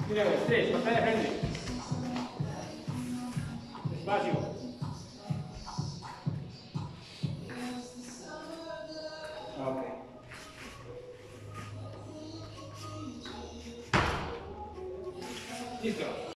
Y luego, 3, pantalla de frente. Despacio. Ok. Listo.